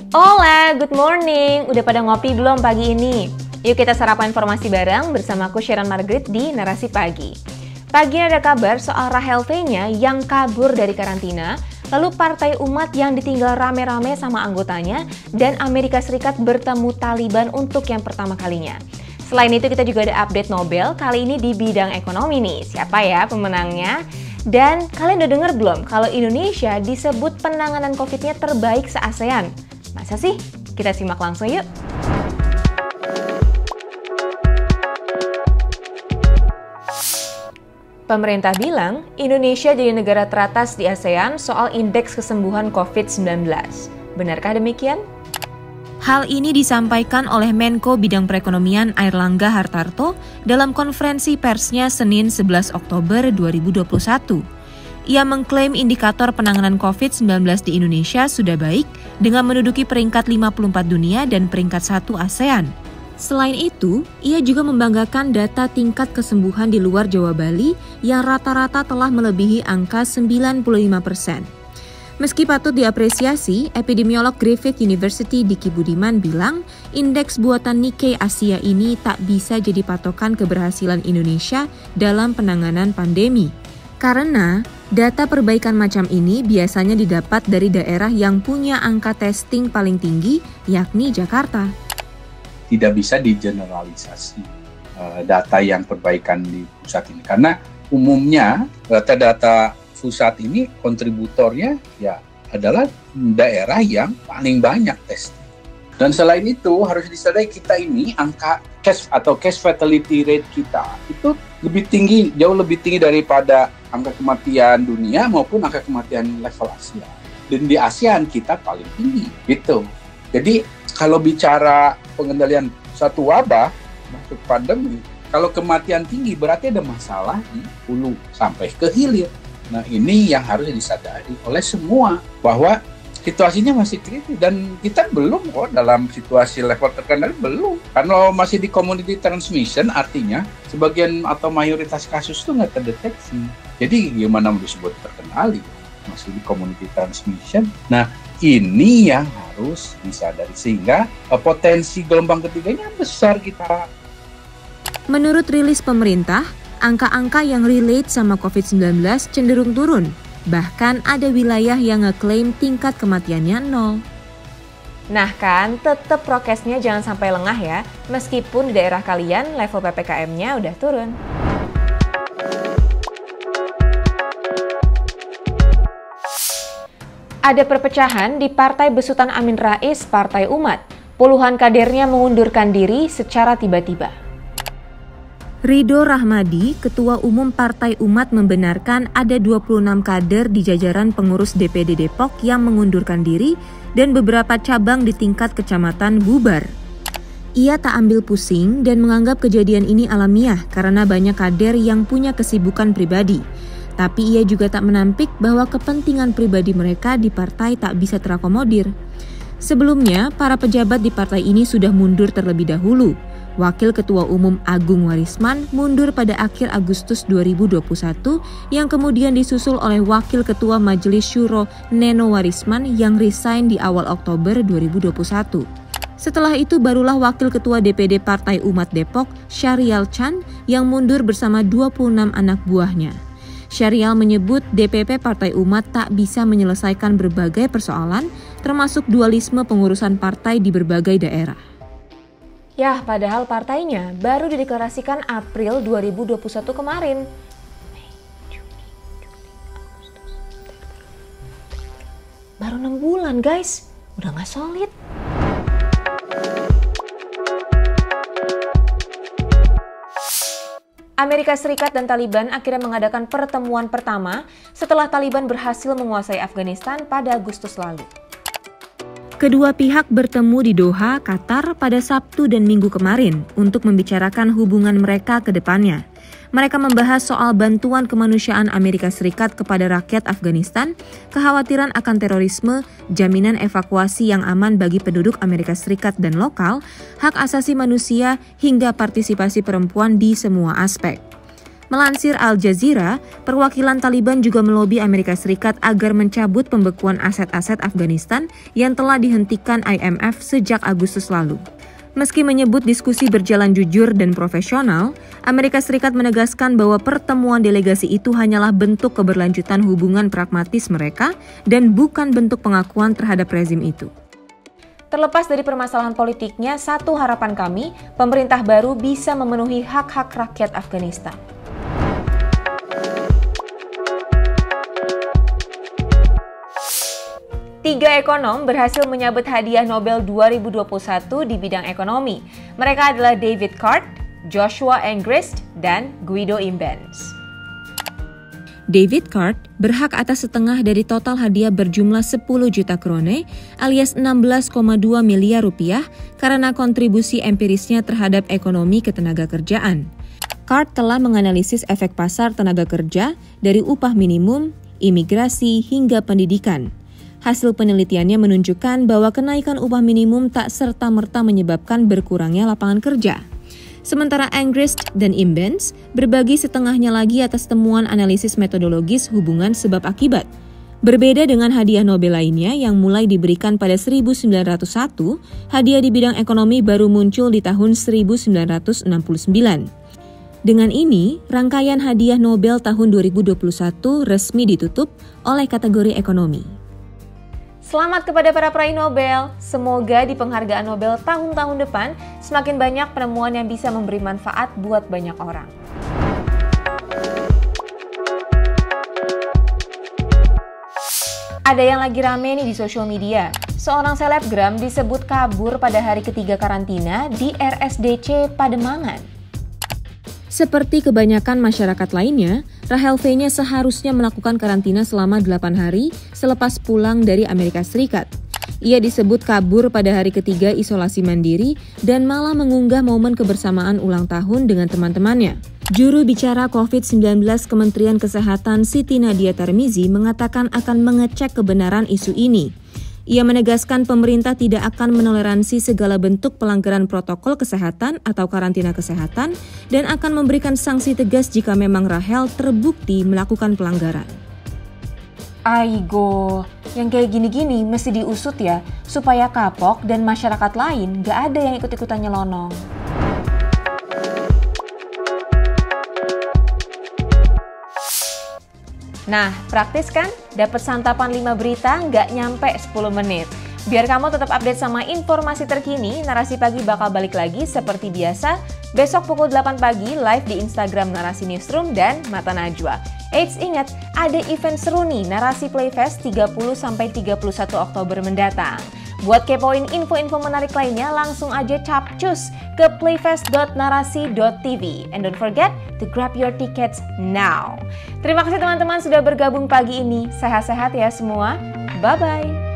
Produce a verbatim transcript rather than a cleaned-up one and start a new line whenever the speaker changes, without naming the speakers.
Hola, good morning. Udah pada ngopi belum pagi ini? Yuk kita sarapan informasi bareng bersama aku Sharon Margaret di Narasi Pagi. Pagi ini ada kabar soal Rahel Fenya yang kabur dari karantina, lalu Partai Umat yang ditinggal rame-rame sama anggotanya, dan Amerika Serikat bertemu Taliban untuk yang pertama kalinya. Selain itu kita juga ada update Nobel, kali ini di bidang ekonomi nih. Siapa ya pemenangnya? Dan kalian udah denger belum kalau Indonesia disebut penanganan COVID-nya terbaik se-ASEAN? Masa sih? Kita simak langsung yuk. Pemerintah bilang Indonesia jadi negara teratas di ASEAN soal indeks kesembuhan covid sembilan belas. Benarkah demikian? Hal ini disampaikan oleh Menko Bidang Perekonomian Airlangga Hartarto dalam konferensi persnya Senin sebelas Oktober dua ribu dua puluh satu. Ia mengklaim indikator penanganan covid sembilan belas di Indonesia sudah baik dengan menduduki peringkat lima puluh empat dunia dan peringkat satu ASEAN. Selain itu, ia juga membanggakan data tingkat kesembuhan di luar Jawa Bali yang rata-rata telah melebihi angka sembilan puluh lima persen. Meski patut diapresiasi, epidemiolog Griffith University Diki Budiman bilang indeks buatan Nikkei Asia ini tak bisa jadi patokan keberhasilan Indonesia dalam penanganan pandemi. Karena data perbaikan macam ini biasanya didapat dari daerah yang punya angka testing paling tinggi, yakni Jakarta.
Tidak bisa digeneralisasi uh, data yang perbaikan di pusat ini. Karena umumnya data-data pusat ini kontributornya ya adalah daerah yang paling banyak testing. Dan selain itu harus disadari kita ini angka case atau case fatality rate kita itu lebih tinggi, jauh lebih tinggi daripada angka kematian dunia maupun angka kematian level Asia. Dan di ASEAN kita paling tinggi, gitu. Jadi kalau bicara pengendalian satu wabah masuk pandemi, kalau kematian tinggi berarti ada masalah di hulu sampai ke hilir. Nah ini yang harus disadari oleh semua bahwa situasinya masih kritis dan kita belum kok dalam situasi level terkendali, belum. Kalau masih di community transmission artinya sebagian atau mayoritas kasus itu nggak terdeteksi. Jadi gimana mau disebut terkendali? Masih di community transmission. Nah ini yang harus disadari sehingga potensi gelombang ketiganya besar kita.
Menurut rilis pemerintah, angka-angka yang relate sama covid sembilan belas cenderung turun. Bahkan ada wilayah yang ngeklaim tingkat kematiannya nol. Nah kan, tetap prokesnya jangan sampai lengah ya, meskipun di daerah kalian level P P K M-nya udah turun. Ada perpecahan di Partai Besutan Amin Rais, Partai Umat. Puluhan kadernya mengundurkan diri secara tiba-tiba. Ridho Rahmadi, Ketua Umum Partai Umat membenarkan ada dua puluh enam kader di jajaran pengurus D P D Depok yang mengundurkan diri dan beberapa cabang di tingkat kecamatan bubar. Ia tak ambil pusing dan menganggap kejadian ini alamiah karena banyak kader yang punya kesibukan pribadi. Tapi ia juga tak menampik bahwa kepentingan pribadi mereka di partai tak bisa terakomodir. Sebelumnya, para pejabat di partai ini sudah mundur terlebih dahulu. Wakil Ketua Umum Agung Warisman mundur pada akhir Agustus dua ribu dua puluh satu yang kemudian disusul oleh Wakil Ketua Majelis Syuro Neno Warisman yang resign di awal Oktober dua ribu dua puluh satu. Setelah itu barulah Wakil Ketua D P D Partai Umat Depok Syarial Chan yang mundur bersama dua puluh enam anak buahnya. Syarial menyebut D P P Partai Umat tak bisa menyelesaikan berbagai persoalan termasuk dualisme pengurusan partai di berbagai daerah. Yah, padahal partainya baru dideklarasikan April dua ribu dua puluh satu kemarin. Mei, Juni, Juli, Agustus, September. Baru enam bulan guys, udah gak solid. Amerika Serikat dan Taliban akhirnya mengadakan pertemuan pertama setelah Taliban berhasil menguasai Afghanistan pada Agustus lalu. Kedua pihak bertemu di Doha, Qatar pada Sabtu dan Minggu kemarin untuk membicarakan hubungan mereka ke depannya. Mereka membahas soal bantuan kemanusiaan Amerika Serikat kepada rakyat Afghanistan, kekhawatiran akan terorisme, jaminan evakuasi yang aman bagi penduduk Amerika Serikat dan lokal, hak asasi manusia, hingga partisipasi perempuan di semua aspek. Melansir Al Jazeera, perwakilan Taliban juga melobi Amerika Serikat agar mencabut pembekuan aset-aset Afghanistan yang telah dihentikan I M F sejak Agustus lalu. Meski menyebut diskusi berjalan jujur dan profesional, Amerika Serikat menegaskan bahwa pertemuan delegasi itu hanyalah bentuk keberlanjutan hubungan pragmatis mereka dan bukan bentuk pengakuan terhadap rezim itu. Terlepas dari permasalahan politiknya, satu harapan kami, pemerintah baru bisa memenuhi hak-hak rakyat Afghanistan. Tiga ekonom berhasil menyabet hadiah Nobel dua ribu dua puluh satu di bidang ekonomi. Mereka adalah David Card, Joshua Angrist, dan Guido Imbens. David Card berhak atas setengah dari total hadiah berjumlah sepuluh juta krone alias enam belas koma dua miliar rupiah karena kontribusi empirisnya terhadap ekonomi ketenagakerjaan. Card telah menganalisis efek pasar tenaga kerja dari upah minimum, imigrasi, hingga pendidikan. Hasil penelitiannya menunjukkan bahwa kenaikan upah minimum tak serta-merta menyebabkan berkurangnya lapangan kerja. Sementara Angrist dan Imbens berbagi setengahnya lagi atas temuan analisis metodologis hubungan sebab akibat. Berbeda dengan hadiah Nobel lainnya yang mulai diberikan pada seribu sembilan ratus satu, hadiah di bidang ekonomi baru muncul di tahun seribu sembilan ratus enam puluh sembilan. Dengan ini, rangkaian hadiah Nobel tahun dua ribu dua puluh satu resmi ditutup oleh kategori ekonomi. Selamat kepada para peraih Nobel. Semoga di penghargaan Nobel tahun-tahun depan semakin banyak penemuan yang bisa memberi manfaat buat banyak orang. Ada yang lagi rame nih di sosial media. Seorang selebgram disebut kabur pada hari ketiga karantina di R S D C Pademangan. Seperti kebanyakan masyarakat lainnya, Rahel V-nya seharusnya melakukan karantina selama delapan hari selepas pulang dari Amerika Serikat. Ia disebut kabur pada hari ketiga isolasi mandiri dan malah mengunggah momen kebersamaan ulang tahun dengan teman-temannya. Juru bicara covid sembilan belas Kementerian Kesehatan Siti Nadia Tarmizi mengatakan akan mengecek kebenaran isu ini. Ia menegaskan pemerintah tidak akan menoleransi segala bentuk pelanggaran protokol kesehatan atau karantina kesehatan dan akan memberikan sanksi tegas jika memang Rahel terbukti melakukan pelanggaran. Aigo, yang kayak gini-gini mesti diusut ya, supaya kapok dan masyarakat lain gak ada yang ikut-ikutan nyelonong. Nah, praktis kan? Dapat santapan lima berita nggak nyampe sepuluh menit. Biar kamu tetap update sama informasi terkini, Narasi Pagi bakal balik lagi seperti biasa besok pukul delapan pagi live di Instagram Narasi Newsroom dan Mata Najwa. Eits, ingat, ada event seru nih, Narasi Playfest tiga puluh sampai tiga puluh satu Oktober mendatang. Buat kepoin info-info menarik lainnya, langsung aja capcus ke playfest dot narasi dot t v. And don't forget to grab your tickets now. Terima kasih teman-teman sudah bergabung pagi ini. Sehat-sehat ya semua. Bye-bye.